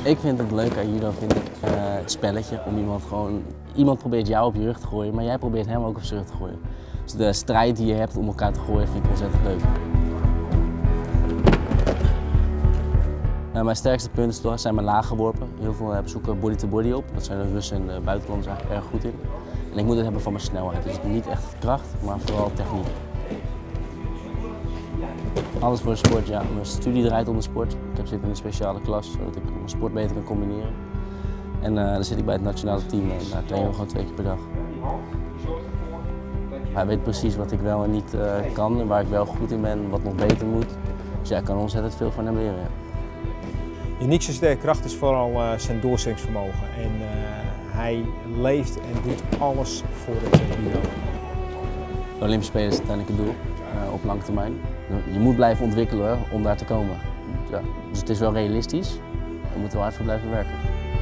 Ik vind het leuk aan judo, vind ik, het spelletje om iemand probeert jou op je rug te gooien, maar jij probeert hem ook op zijn rug te gooien. Dus de strijd die je hebt om elkaar te gooien vind ik ontzettend leuk. Mijn sterkste punten zijn mijn laaggeworpen. Heel veel zoeken body-to-body op. Dat zijn de Russen en de buitenlanders eigenlijk erg goed in. En ik moet het hebben van mijn snelheid. Dus niet echt kracht, maar vooral techniek. Alles voor de sport, ja. Mijn studie draait om de sport. Ik zit in een speciale klas, zodat ik mijn sport beter kan combineren. En dan zit ik bij het nationale team en daar trainen we gewoon 2 keer per dag. Hij weet precies wat ik wel en niet kan en waar ik wel goed in ben en wat nog beter moet. Dus ja, ik kan ontzettend veel van hem leren. Ja. Uniekste sterke kracht is vooral zijn doorzettingsvermogen. En hij leeft en doet alles voor het judo. De Olympische Spelen is uiteindelijk het doel, op lange termijn. Je moet blijven ontwikkelen om daar te komen. Ja, dus het is wel realistisch, we moeten wel hard voor blijven werken.